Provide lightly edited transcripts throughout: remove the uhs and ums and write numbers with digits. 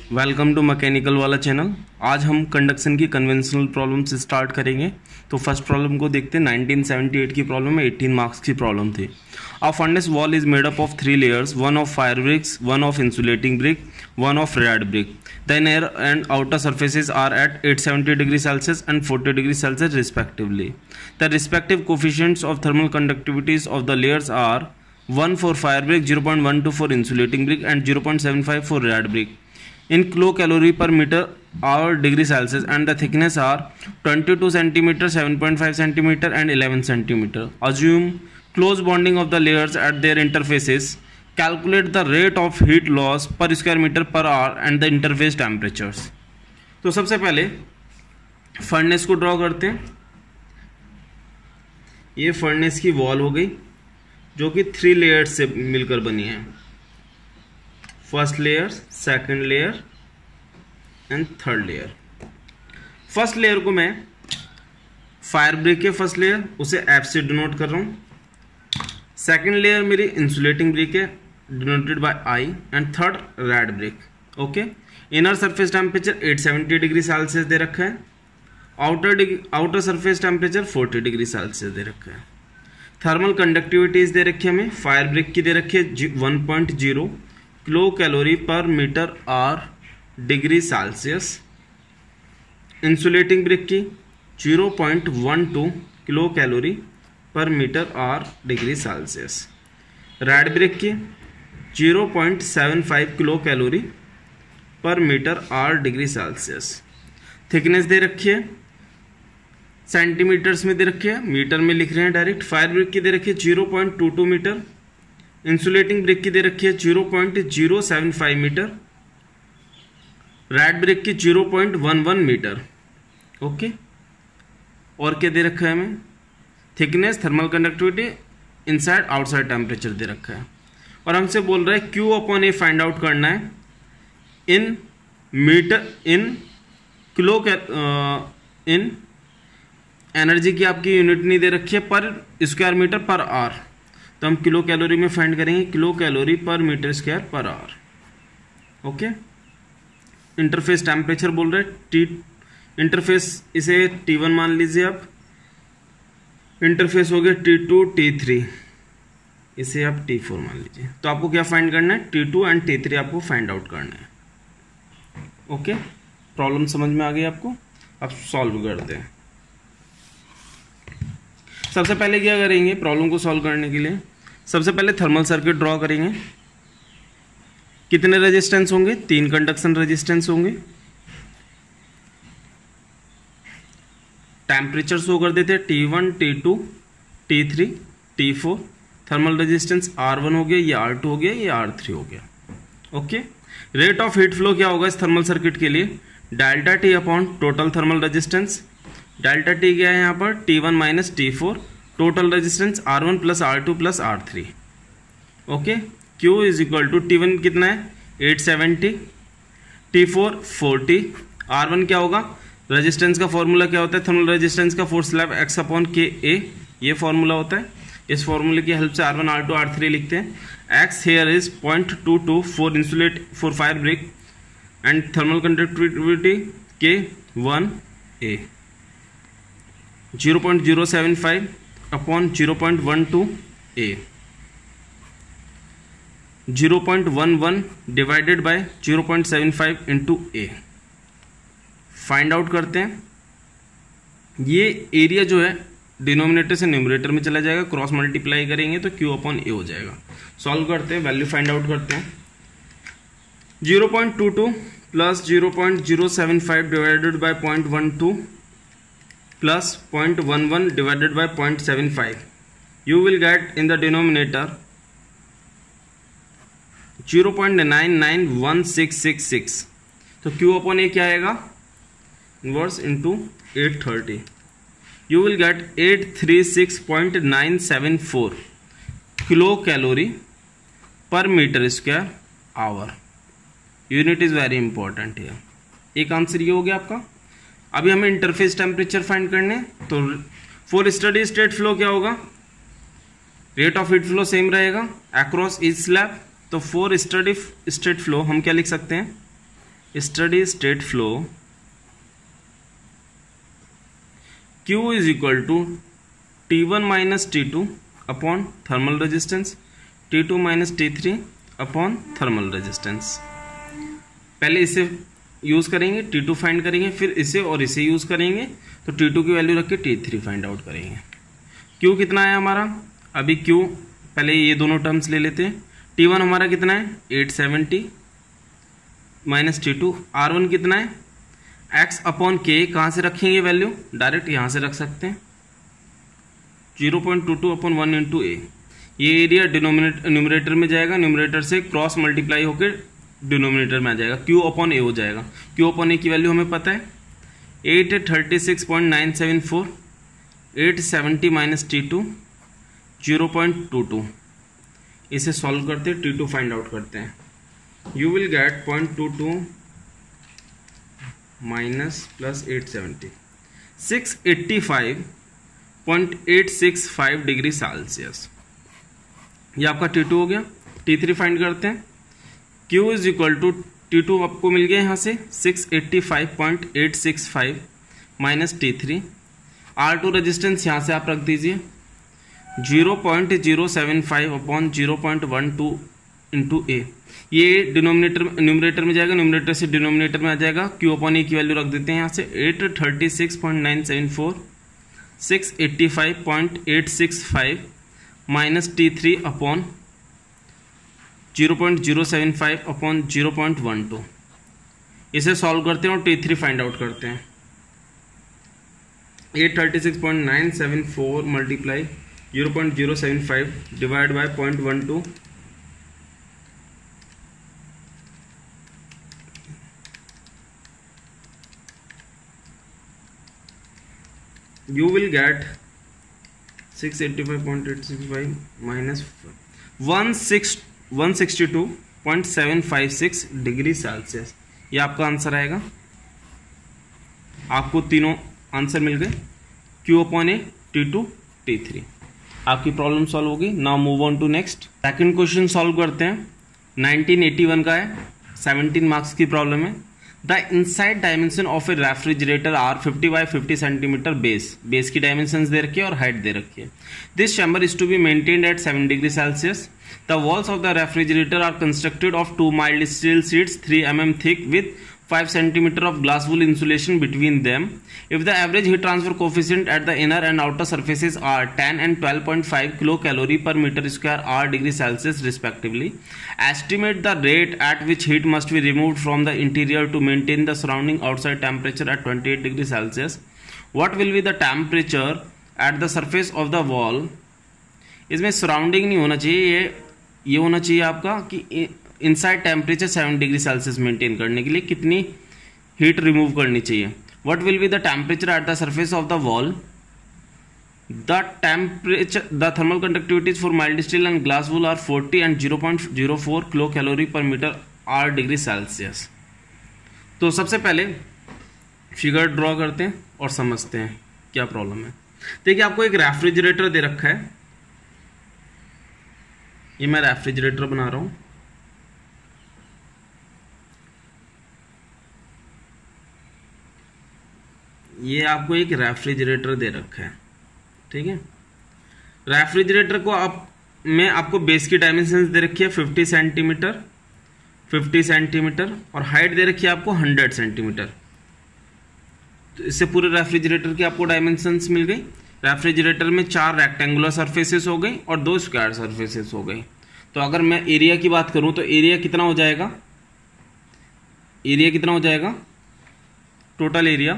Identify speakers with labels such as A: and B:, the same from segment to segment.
A: Welcome to mechanical वाला चैनल। आज हम कंडक्शन की कन्वेंशनल प्रॉब्लम से स्टार्ट करेंगे। तो फर्स्ट प्रॉब्लम को देखते हैं। 1978 की प्रॉब्लम है, 18 मार्क्स की प्रॉब्लम थी। A furnace wall is made up of 3 layers, one of fire bricks, one of insulating brick, one of red brick. The inner and outer surfaces are at 870 degrees Celsius and 40 degrees Celsius respectively. The respective coefficients of thermal conductivities of the layers are 1 for fire brick, 0.12 for insulating brick and 0.75 for red brick. In kilocalorie per meter hour degree Celsius, and the thickness are 22 centimeter, 7.5 centimeter and 11 centimeter. Assume close bonding of the layers at their interfaces. Calculate the rate of heat loss per square meter per hour and the interface temperatures. तो सबसे पहले furnace को draw करते हैं। ये furnace की wall हो गई जो कि 3 लेयर्स से मिलकर बनी है। First layer, second layer and third layer. First layer को मैं फायर ब्रिक के फर्स्ट लेयर उसे एफ से डिनोट कर रहा हूं। सेकंड लेयर मेरी इंसुलेटिंग ब्रिक है, denoted by I, and third red brick. Okay. Inner surface temperature 870 degree Celsius दे रखा है। Outer surface temperature 40 degree Celsius दे रखा है। थर्मल कंडक्टिविटीज दे रखी है हमें। फायर ब्रिक की दे रखी है 1.0 kilo calorie per metre R degree Celsius. Insulating brick की 0.12 kilo calorie per metre R degree Celsius. Red brick की 0.75 kilo calorie per metre R degree Celsius. Thickness दे रखी है, सेंटीमीटर्स में दे रखी है, मीटर में लिख रहे हैं डायरेक्ट। फायर ब्रिक की दे रखी है 0.22 मीटर। इंसुलेटिंग ब्रिक की दे रखी है 0.075 मीटर। रेड ब्रिक की 0.11 मीटर। ओके। और क्या दे रखा है हमें? Thickness, thermal conductivity, inside outside temperature दे रखा है। और हमसे बोल रहा है Q upon A find out करना है in metre, in kilo, in energy की आपकी यूनिट नहीं दे रखी है, पर स्क्वायर मीटर पर आवर। तो हम किलो कैलोरी में फाइंड करेंगे, kilo calorie per metre square per hour. Okay. Interface temperature बोल रहे हैं टी, इंटरफेस इसे T1 मान लीजिए आप। इंटरफेस हो गया T2 T3, इसे आप T4 मान लीजिए। तो आपको क्या फाइंड करना है? T2 एंड T3 आपको फाइंड आउट करना है। ओके। प्रॉब्लम समझ में आ गई आपको? अब सॉल्व करते हैं। सबसे पहले क्या करेंगे प्रॉब्लम को सॉल्व करने के लिए? सबसे पहले थर्मल सर्किट ड्रॉ करेंगे। कितने रेजिस्टेंस होंगे? 3 कंडक्शन रेजिस्टेंस होंगे। टेम्परेचर शो कर देते हैं T1, T2, T3, T4। Thermal resistance R1 हो गया, ये R2 हो गया, ये R3 हो गया। Okay. Rate of heat flow क्या होगा इस थर्मल सर्किट के लिए? Delta T upon total thermal resistance. Delta T क्या है यहाँ पर? T1 minus T4। Total resistance R1 plus R2 plus R3। Okay. Q is equal to T1 कितना है? 870, T4 40, R1 क्या होगा? रेजिस्टेंस का फॉर्मूला क्या होता है? थर्मल रेजिस्टेंस का force slab X upon KA, ये फॉर्मूला होता है। इस फॉर्मूले की हेल्प से R1, R2, R3 लिखते हैं। X here is 0.22 for fire brick and thermal conductivity K1A 0.075 upon 0.12 A 0.11 divided by 0.75 into A। Find out करते हैं। ये एरिया जो है डिनोमिनेटर से न्यूमरेटर में चला जाएगा, क्रॉस मल्टीप्लाई करेंगे तो Q अपॉन ए हो जाएगा। सॉल्व करते हैं, वैल्यू फाइंड आउट करते हैं। 0.22 plus 0.075 divided by 0.12 plus 0.11 divided by 0.75, you will get in the denominator 0.991666। तो Q अपॉन ए क्या आएगा? Inverse into 830, you will get 836.974 kilo calorie per metre square hour. Unit is very important है। एक answer ये हो गया आपका। अभी हमें इंटरफेस टेम्परेचर फाइंड करने हैं। तो फॉर स्टडी स्टेट फ्लो क्या होगा? Rate of heat flow same रहेगा अक्रॉस ईच स्लैब। तो फॉर स्टडी स्टेट फ्लो हम क्या लिख सकते हैं? Steady state flow Q is equal to T1 minus T2 upon thermal resistance, T2 minus T3 upon thermal resistance. पहले इसे use करेंगे, T2 फाइंड करेंगे, फिर इसे और इसे यूज़ करेंगे, तो T2 की वैल्यू रख के T3 फाइंड आउट करेंगे। Q कितना है हमारा, अभी Q पहले ये दोनों टर्म्स ले लेते हैं। T1 हमारा कितना है 870 माइनस T2, R1 कितना है x अपॉन के, कहाँ से रखेंगे वैल्यू, डायरेक्ट यहाँ से रख सकते हैं 0.22 अपॉन 1 इंटू ए। ये एरिया न्यूमरेटर में जाएगा, न्यूमरेटर से क्रॉस मल्टीप्लाई होकर डिनोमिनेटर में आ जाएगा, Q अपॉन ए हो जाएगा। Q अपॉन ए की वैल्यू हमें पता है 836.974, 870 माइनस T2 0.22। इसे सॉल्व करते हैं, T2 फाइंड आउट करते हैं। You will get 0.22 minus plus 870, 685.865 degree Celsius. ये आपका T2 हो गया। T3 फाइंड करते हैं। Q is equal to T2 आपको मिल गया यहाँ से 685.865 माइनस T3। R2 रेजिस्टेंस यहाँ से आप रख दीजिए 0.075 अपॉन 0.12 इंटू ए। ये डिनोमिनेटर न्यूमरेटर में जाएगा, न्यूमरेटर से डिनोमिनेटर में आ जाएगा। Q अपॉन ए की वैल्यू रख देते हैं यहाँ से 836.974, 685.865 माइनस T3 अपॉन 0.075 अपॉन 0.12। इसे सॉल्व करते हैं और T3 फाइंड आउट करते हैं। 836.974 multiply 0.075 divide by 0.12, you will get 685.865 minus 162.756 degree Celsius. ये आपका आंसर आएगा। आपको तीनों आंसर मिल गए, Q अपॉन ए, T2, T3। आपकी प्रॉब्लम सॉल्व होगी। Now move on to next. Second question solve करते हैं। 1981 का है, 17 मार्क्स की प्रॉब्लम है। The inside dimension of a refrigerator are 50 by 50 centimetre base की डायमेंशन दे रखी है और हाइट दे रखी है। This chamber is to be maintained at 7 degree Celsius. The walls of the refrigerator are constructed of 2 mild steel sheets 3 mm thick with 5 centimeter of glass wool insulation between them. If the average heat transfer coefficient at the inner and outer surfaces are 10 and 12.5 kilocalorie per meter square r degree Celsius respectively, estimate the rate at which heat must be removed from the interior to maintain the surrounding outside temperature at 28 degree Celsius. What will be the temperature at the surface of the wall? इसमें surrounding नहीं होना चाहिए, ये होना चाहिए आपका कि inside temperature 7 degree Celsius maintain करने के लिए कितनी हीट रिमूव करनी चाहिए। What will be the temperature at the surface of the wall? The temperature, the thermal conductivities for mild steel and glass wool are 40 and 0.04 kilo calorie per metre R degree Celsius. तो सबसे पहले figure draw करते हैं और समझते हैं क्या problem है। देखिए आपको एक रेफ्रिजरेटर दे रखा है, ये मैं रेफ्रिजरेटर बना रहा हूं। ये आपको एक रेफ्रिजरेटर दे रखा है, ठीक है। रेफ्रिजरेटर को में आपको बेस की डायमेंशंस दे रखी है 50 सेंटीमीटर और हाइट दे रखी है आपको 100 सेंटीमीटर। तो इससे पूरे रेफ्रिजरेटर की आपको डायमेंशंस मिल गई। रेफ्रिजरेटर में 4 रेक्टेंगुलर सरफेसेस हो गई और 2 स्क्वायर सरफेसेस हो गई। तो अगर मैं एरिया की बात करूं तो एरिया कितना हो जाएगा, टोटल एरिया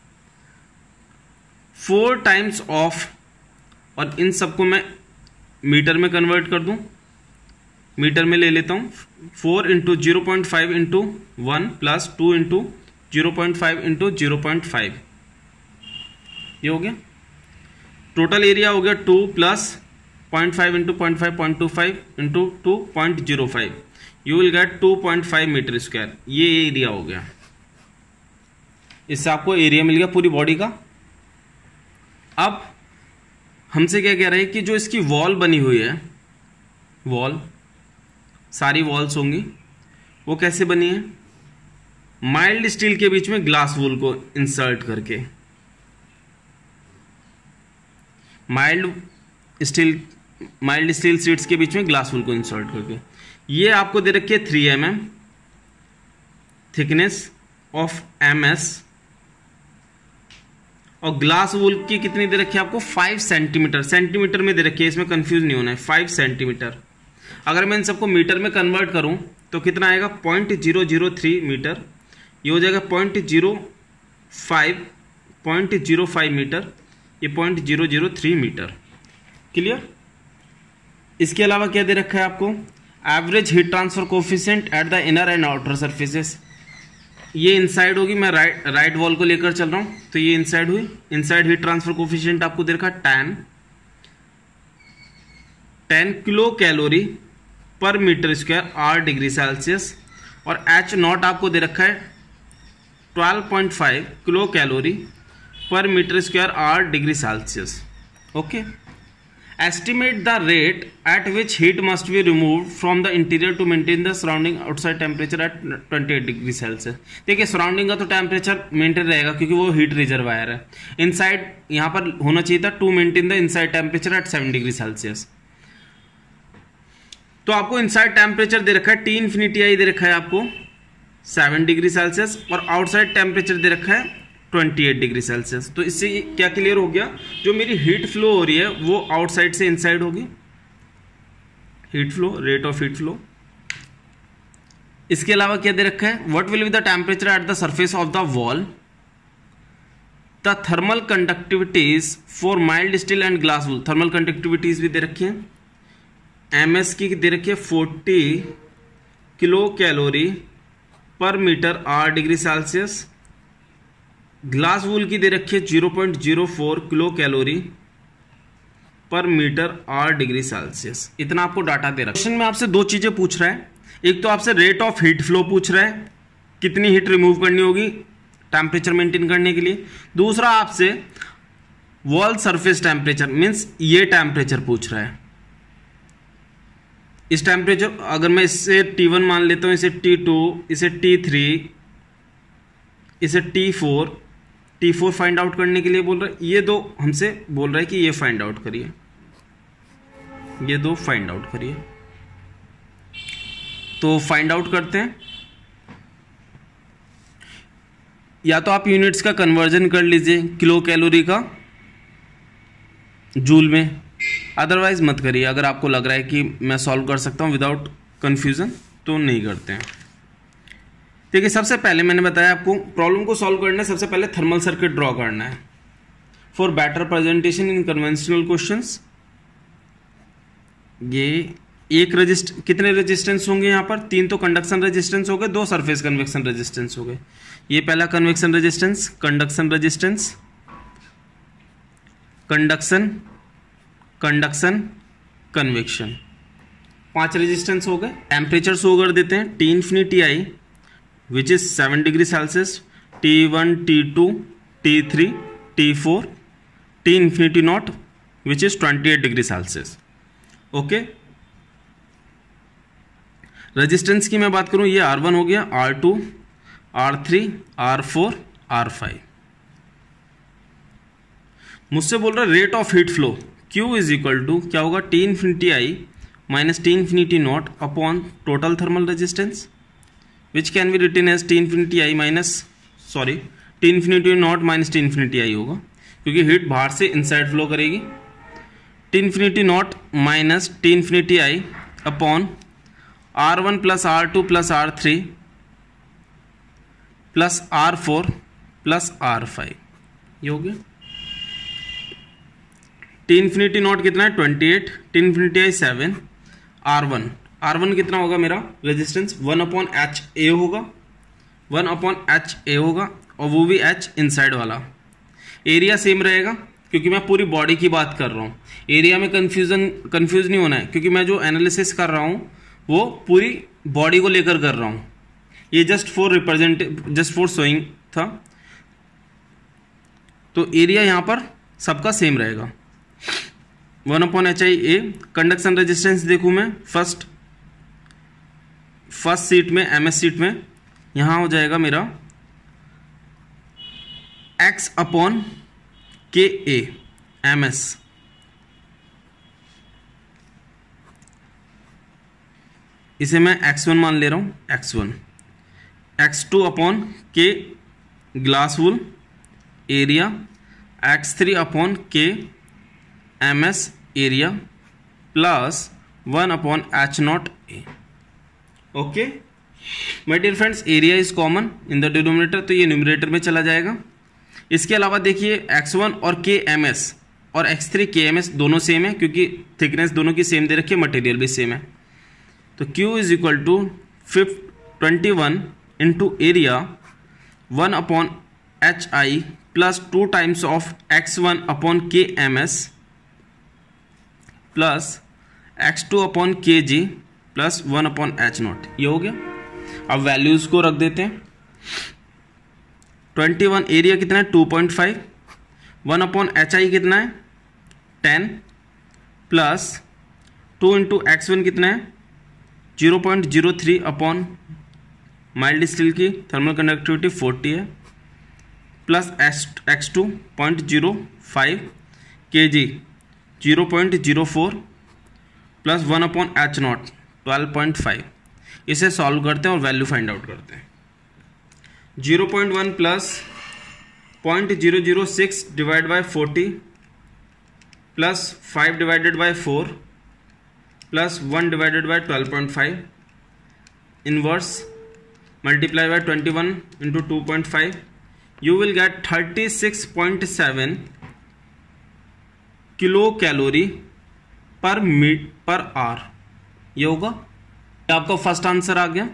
A: 4 टाइम्स ऑफ, और इन सबको मैं मीटर में कन्वर्ट कर दूं, मीटर में ले लेता हूं 4 into 0.5 into 1 plus 2 into 0.5 into 0.5, ये हो गया। टोटल एरिया हो गया 2 plus 0.5 into 0.5 0.25 into 2.05, you will get 2.5 metre square. ये एरिया हो गया, इससे आपको एरिया मिल गया पूरी बॉडी का। अब हमसे क्या कह रहे हैं कि जो इसकी वॉल बनी हुई है, वॉल सारी वॉल्स होंगी, वो कैसे बनी है, माइल्ड स्टील के बीच में ग्लास वूल को इंसर्ट करके, माइल्ड स्टील शीट्स के बीच में ग्लास वूल को इंसर्ट करके। ये आपको दे रखी है 3 mm थिकनेस ऑफ MS, और ग्लास वूल की कितनी दे रखी है आपको 5 सेंटीमीटर, सेंटीमीटर में दे रखी है, इसमें कंफ्यूज नहीं होना है, 5 सेंटीमीटर। अगर मैं इन सबको मीटर में कन्वर्ट करूं तो कितना आएगा 0.003 मीटर, ये हो जाएगा 0.05 मीटर, ये 0.003 मीटर। क्लियर। इसके अलावा क्या दे रखा है आपको, average heat transfer coefficient at the inner and outer surfaces, ये इनसाइड होगी, मैं राइट वॉल को लेकर चल रहा हूं तो ये इनसाइड हुई। इनसाइड हीट ट्रांसफर कोफिशिएंट आपको दे रखा 10 kilo calorie per metre square R degree Celsius, और H0 आपको दे रखा है 12.5 kilo calorie per metre square R degree Celsius. Okay. Estimate the rate at which heat must be removed from the interior to maintain the surrounding outside temperature at 28 degree Celsius. देखिए surrounding का तो temperature maintain रहेगा क्योंकि वो heat reservoir है। Inside यहाँ पर होना चाहिए था to maintain the inside temperature at 7 degree Celsius. तो आपको इनसाइड टेम्परेचर दे रखा है T इंफिनिटी आई दे रखा है आपको 7 डिग्री सेल्सियस, और आउटसाइड टेम्परेचर दे रखा है 28 डिग्री सेल्सियस। तो इससे क्या क्लियर हो गया, जो मेरी हीट फ्लो हो रही है वो आउटसाइड से इनसाइड होगी, heat flow, rate of heat flow. इसके अलावा क्या दे रखा है, what will be the temperature at the surface of the wall, the thermal conductivities for mild steel and glass wool, thermal conductivities भी दे रखी है। MS की दे रखी है 40 kilo calorie per metre R degree Celsius, glass wool की दे रखी है 0.04 kilo calorie per metre R degree Celsius. इतना आपको डाटा दे रखा है। क्वेश्चन में आपसे दो चीजें पूछ रहा है, एक तो आपसे रेट ऑफ हीट फ्लो पूछ रहा है, कितनी हीट रिमूव करनी होगी टेम्परेचर मेंटेन करने के लिए, दूसरा आपसे वॉल सरफेस टेम्परेचर मींस ये टेम्परेचर पूछ रहा है। इस टेम्परेचर अगर मैं इसे T1 मान लेता हूं, इसे T2, इसे T3, इसे T4 फाइंड आउट करने के लिए बोल रहा है। ये दो हमसे बोल रहा है कि ये फाइंड आउट करिए, ये दो फाइंड आउट करिए। तो फाइंड आउट करते हैं, या तो आप यूनिट्स का कन्वर्जन कर लीजिए किलो कैलोरी का जूल में, अदरवाइज मत करिए। अगर आपको लग रहा है कि मैं सॉल्व कर सकता हूं विदाउट कंफ्यूजन तो नहीं करते हैं। देखिए सबसे पहले मैंने बताया आपको प्रॉब्लम को सॉल्व करना है, सबसे पहले थर्मल सर्किट ड्रॉ करना है for better presentation in conventional questions. ये एक कितने रेजिस्टेंस होंगे यहाँ पर, 3 तो कंडक्शन रेजिस्टेंस हो गए, 2 सरफेस कन्वेक्शन रेजिस्टेंस हो गए। ये पहला convection resistance, conduction resistance, conduction convection, 5 resistance हो गए। टेम्परेचर शो कर देते हैं, T infinity I which is 7 degree Celsius, T1, T2, T3, T4, T infinity nought which is 28 degree Celsius. Okay. Resistance की मैं बात करूं, ये R1 हो गया, R2, R3, R4, R5। मुझसे बोल रहा है rate of heat flow Q is equal to क्या होगा, T infinity I minus T infinity not upon total thermal resistance which can be written as T infinity I T infinity naught minus T infinity I होगा, क्योंकि heat बाहर से inside flow करेगी। T infinity naught minus T infinity I upon R1 plus R2 plus R3 plus R4 plus R5, ये हो गया। T infinity not कितना है 28, T इंफिनिटी आई 7, R1 कितना होगा मेरा रेजिस्टेंस 1/HA होगा, 1/HA होगा, और वो भी H इनसाइड वाला। एरिया सेम रहेगा क्योंकि मैं पूरी बॉडी की बात कर रहा हूँ, एरिया में कंफ्यूज नहीं होना है, क्योंकि मैं जो एनालिसिस कर रहा हूँ वो पूरी बॉडी को लेकर कर रहा हूँ। ये जस्ट फॉर शोइंग था। तो एरिया यहाँ पर सबका सेम रहेगा 1/HIA। कंडक्शन रेजिस्टेंस देखूँ मैं फर्स्ट सीट में, MS सीट में यहाँ हो जाएगा मेरा x अपॉन के ए एम एस, इसे मैं x1 मान ले रहा हूँ, x1, x2 upon K glass wool area, x3 upon K M S area plus 1 upon H naught A. Okay my dear friends, area is common in the denominator, तो ये numerator में चला जाएगा। इसके अलावा देखिए x1 और के एम एस और x3 के एम एस दोनों सेम है, क्योंकि थिकनेस दोनों की सेम दे रखी है, मटेरियल भी सेम है। तो Q is equal to 21 into area 1 upon H I plus 2 times of x1 upon K M S plus x2 upon K G plus 1 upon H naught. ये हो गया। अब वैल्यूज को रख देते हैं। 21 एरिया कितना है 2.5, 1 अपॉन एच आई कितना है 10 प्लस 2 इंटू x1 कितना है 0.03 अपॉन माइल्ड स्टील की थर्मल कंडक्टिविटी 40 है plus x2 0.05 kg 0.04 plus 1 upon H naught 12.5। इसे सॉल्व करते हैं और वैल्यू फाइंड आउट करते हैं। 0.1 plus 0.006 divide by 40 plus 5 divided by 4 plus 1 divided by 12.5 inverse multiply by 21 into 2.5, you will get 36.7 kilo calorie per hour. ये होगा, ये आपका फर्स्ट आंसर आ गया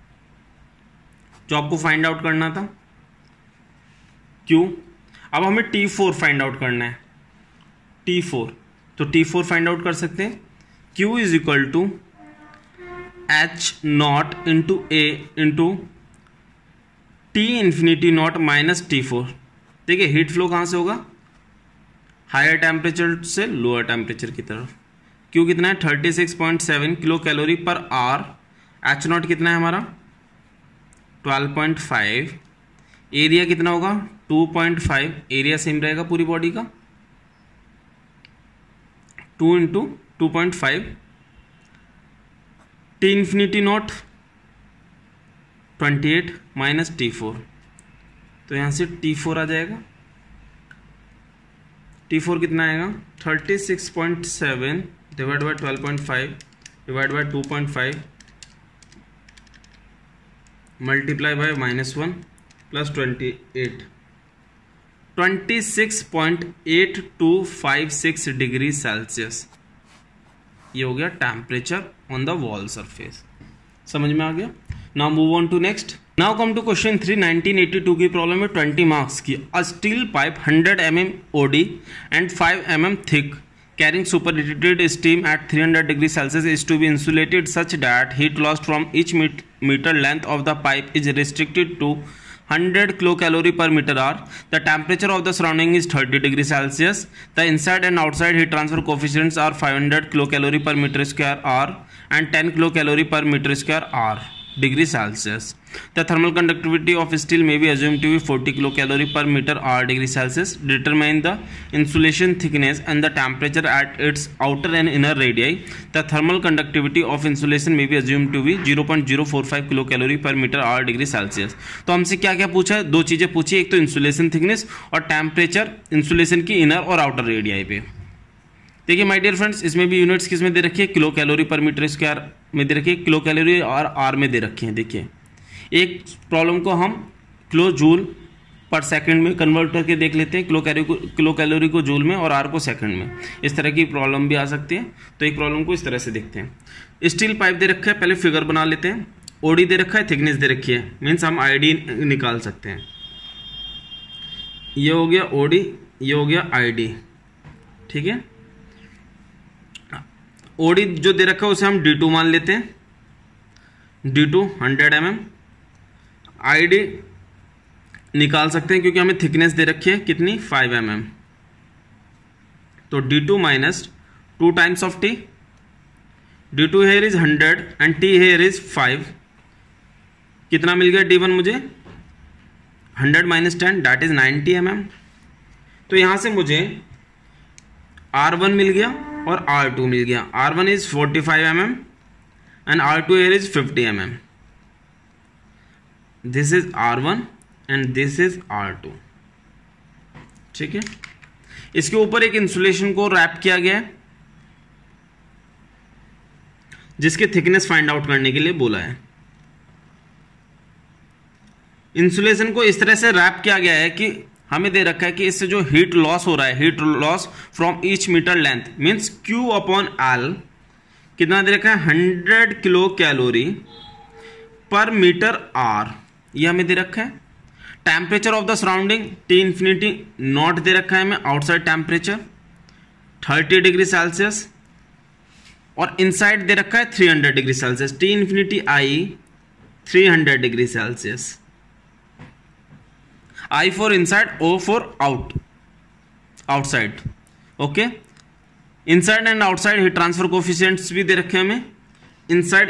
A: जो आपको फाइंड आउट करना था। क्यों? अब हमें T4 फाइंड आउट करना है। T4, तो T4 फाइंड आउट कर सकते हैं। Q is equal to H not into A into T infinity naught minus T4। देखिए हीट फ्लो कहाँ से होगा, हायर टेम्परेचर से लोअर टेम्परेचर की तरफ। Q कितना है 36.7 kilo calorie per hour, H naught कितना है हमारा 12.5, एरिया कितना होगा 2.5, एरिया सेम रहेगा पूरी बॉडी का 2 into 2.5, T infinity naught 28 minus T4, तो यहाँ से T4 आ जाएगा। T4 कितना आएगा 36.7 divide by 12.5 divide by 2.5 multiply by -1 plus 28, 26.8256 degree Celsius. ये हो गया temperature on the wall surface. समझ में आ गया। Now move on to next. Now come to question 3, 1982 की प्रॉब्लम है 20 मार्क्स की। A steel pipe 100 mm OD and 5 mm thick carrying superheated steam at 300 degrees Celsius is to be insulated such that heat lost from each meter length of the pipe is restricted to 100 kilocalorie per meter hour. The temperature of the surrounding is 30 degrees Celsius. The inside and outside heat transfer coefficients are 500 kilocalorie per meter square hour and 10 kilocalorie per meter square hour degree Celsius. The thermal conductivity of steel may be assumed to be 40 kilocalorie per meter hour degree Celsius. Determine the insulation thickness and the temperature at its outer and inner radii. The thermal conductivity of insulation may be assumed to be 0.045 kilocalorie per meter hour degree Celsius. तो हमसे क्या क्या पूछा है, दो चीजें पूछी, एक तो इंसुलेशन थिकनेस और टेम्परेचर इंसुलेशन की इनर और आउटर रेडियाई पे। देखिए माय डियर फ्रेंड्स, इसमें भी यूनिट्स किस में दे रखी है, kilo calorie per metre square में दे रखी है, किलो कैलोरी और आर में दे रखे हैं। देखिए एक प्रॉब्लम को हम किलो जूल पर सेकंड में कन्वर्ट करके देख लेते हैं, किलो कैलोरी को जूल में और आर को सेकंड में। इस तरह की प्रॉब्लम भी आ सकती है। तो एक प्रॉब्लम को इस तरह से देखते हैं। स्टील पाइप दे रखा है, पहले फिगर बना लेते हैं। ओडी दे रखा है, थिकनेस दे रखी है, मीन्स हम आईडी निकाल सकते हैं। ये हो गया ओडी, ये हो गया आईडी, ठीक है। ओडी जो दे रखा है उसे हम D2 मान लेते हैं, D2 100 mm। आईडी निकाल सकते हैं क्योंकि हमें थिकनेस दे रखी है कितनी 5 mm, तो D2 minus 2 times of T। D2 here is 100 and T here is 5, कितना मिल गया T1 मुझे 100 माइनस 10 दैट इज 90 mm। तो यहां से मुझे R1 मिल गया और R2 मिल गया। R1 is 45 mm and R2 here is 50 mm। This is R1 and this is R2। ठीक है, इसके ऊपर एक इंसुलेशन को रैप किया गया है जिसके थिकनेस फाइंड आउट करने के लिए बोला है। इंसुलेशन को इस तरह से रैप किया गया है कि हमें दे रखा है कि इससे जो हीट लॉस हो रहा है, heat loss from each metre length means Q upon L कितना दे रखा है 100 kilo calorie per metre R, ये हमें दे रखा है। Temperature of the surrounding T infinity naught दे रखा है हमें, आउटसाइड टेम्परेचर 30 डिग्री सेल्सियस और इनसाइड दे रखा है 300 degree Celsius. T infinity I 300 degree Celsius, I for inside, O for outside. Okay, inside and outside heat transfer coefficients भी दे रखे हैं हमें। इनसाइड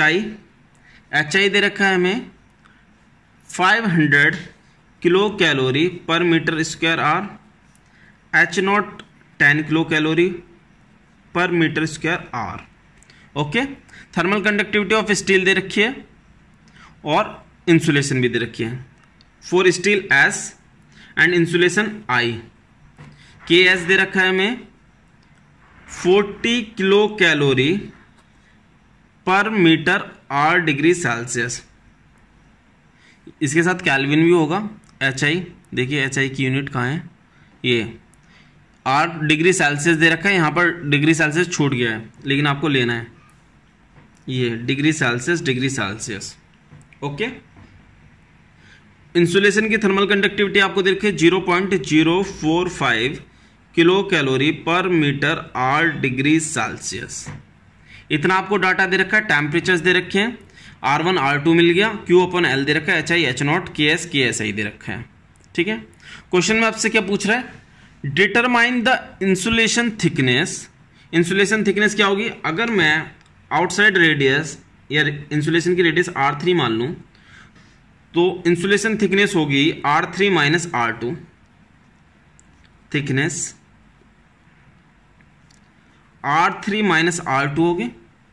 A: HI दे रखा है हमें 500 kilo calorie per metre square R, H0 10 kilo calorie per metre square R। Okay, thermal conductivity of steel दे रखी है और इंसुलेशन भी दे रखी है। For steel S and insulation I, KS दे रखा है हमें 40 kilo calorie per metre R degree Celsius. इसके साथ केल्विन भी होगा। HI देखिए, HI की यूनिट कहाँ है, ये R डिग्री सेल्सियस दे रखा है, यहाँ पर डिग्री सेल्सियस छूट गया है लेकिन आपको लेना है ये डिग्री सेल्सियस। ओके, इंसुलेशन की थर्मल कंडक्टिविटी आपको दे रखी है 0.045 kilo calorie per metre R degree Celsius. इतना आपको डाटा दे रखा है। टेम्परेचर्स दे रखे हैं, R1 R2 मिल गया, Q अपॉन L दे रखा है, HI H0 KS KSI दे रखा है। ठीक है, क्वेश्चन में आपसे क्या पूछ रहा है, determine the insulation thickness. Insulation thickness क्या होगी, अगर मैं आउटसाइड रेडियस या इंसुलेशन की रेडियस R3 मान लूं तो इंसुलेशन थिकनेस होगी R3 minus R2। Thickness R3 minus R2 होगी।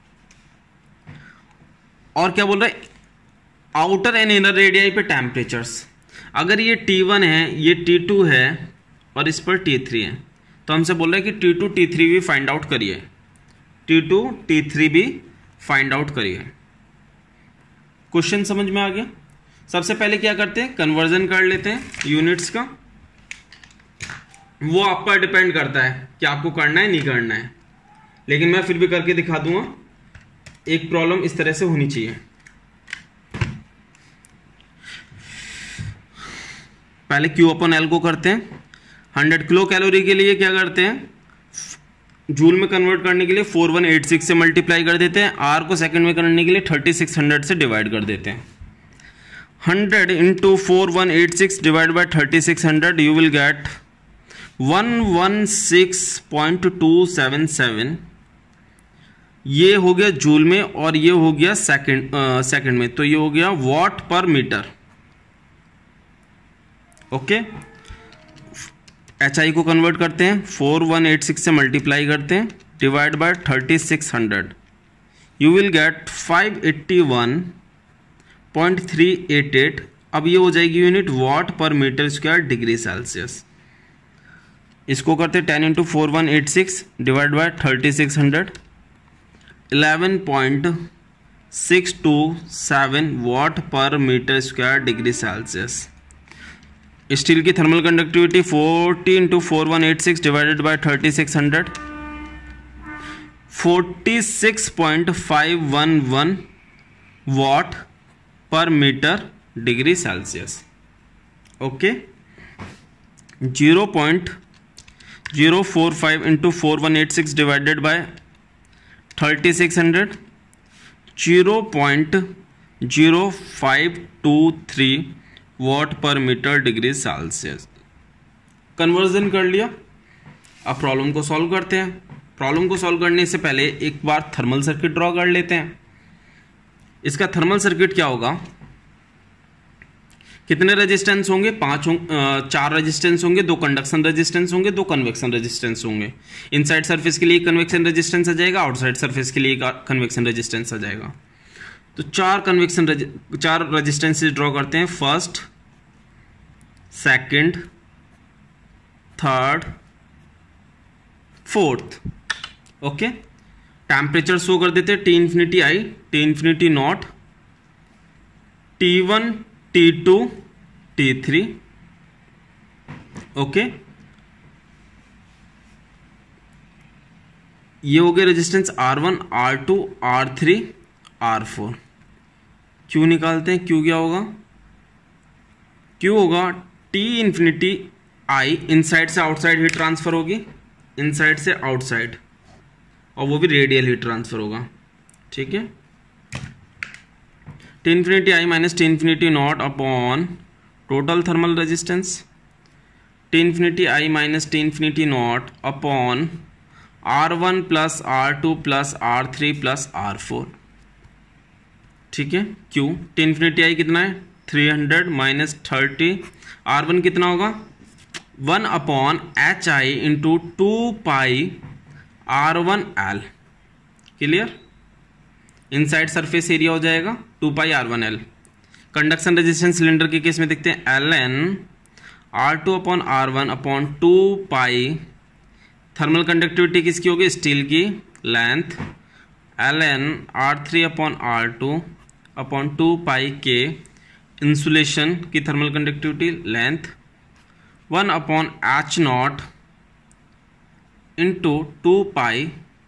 A: और क्या बोल रहा है, आउटर एंड इनर रेडियाई पे टेम्परेचर्स। अगर ये T1 है, ये T2 है और इस पर T3 है, तो हमसे बोल रहा है कि T2 T3 भी फाइंड आउट करिए। T2 T3 भी फाइंड आउट करिए। क्वेश्चन समझ में आ गया। सबसे पहले क्या करते हैं, कन्वर्जन कर लेते हैं यूनिट्स का। वो आप पर डिपेंड करता है कि आपको करना है नहीं करना है, लेकिन मैं फिर भी करके दिखा दूंगा। एक प्रॉब्लम इस तरह से होनी चाहिए। पहले Q अपॉन L को करते हैं। 100 किलो कैलोरी के लिए क्या करते हैं, जूल में कन्वर्ट करने के लिए 4186 से मल्टीप्लाई कर देते हैं। R को सेकंड में करने के लिए 3600 से डिवाइड कर देते हैं। 100 into 4186 divide by 3600 you will get 116.277। ये हो गया जूल में और ये हो गया सेकंड में, तो ये हो गया watt per metre. Okay, HI को कन्वर्ट करते हैं, 4186 से मल्टीप्लाई करते हैं, divide by 3600 you will get 581.388। अब ये हो जाएगी unit watt per metre square degree Celsius. इसको करते 10 into 4186 divide by 3600, 11.627 watt per metre square degree Celsius. Steel की thermal conductivity 40 into 4186 divided by 3600, 46.511 watt per metre degree Celsius. Okay, 0.045 into 4186 divided by 3600, 0.0523 watt per metre degree Celsius. Conversion कर लिया। अब problem को solve करते हैं। Problem को solve करने से पहले एक बार थर्मल सर्किट ड्रॉ कर लेते हैं। इसका थर्मल सर्किट क्या होगा, कितने रेजिस्टेंस होंगे? 4 रेजिस्टेंस होंगे, 2 कंडक्शन रेजिस्टेंस होंगे, 2 कन्वेक्शन रेजिस्टेंस होंगे। इनसाइड सरफेस के लिए कन्वेक्शन रेजिस्टेंस आ जाएगा, आउटसाइड सरफेस के लिए कन्वेक्शन रेजिस्टेंस आ जाएगा। तो 4 रेजिस्टेंसेस ड्रॉ करते हैं, first, second, third, fourth. Okay, temperature show कर देते हैं, T infinity I, T infinity naught, T1, T2, T3। Okay, ये हो गया resistance R1, R2, R3, R4। Q निकालते हैं, Q क्या होगा? Q होगा T इन्फिनिटी आई, इनसाइड से आउटसाइड हीट ट्रांसफर होगी, इनसाइड से आउटसाइड, और वो भी रेडियल हीट ट्रांसफर होगा। ठीक है, T infinity I minus T infinity not upon total thermal resistance, T infinity I minus T infinity not upon R1 plus R2 plus R3 plus R4। ठीक है, Q, T infinity आई कितना है? 300 minus 30, R1 कितना होगा? 1 upon H I into 2 pi R1L। Clear? Inside surface area हो जाएगा 2 pi R1L। Conduction resistance cylinder के case में देखते हैं, Ln R2 upon R1 upon 2 pi, thermal conductivity किसकी होगी? स्टील की, length, Ln R3 upon R2 upon 2 pi K, insulation की thermal conductivity, length, 1 upon H not into 2 pi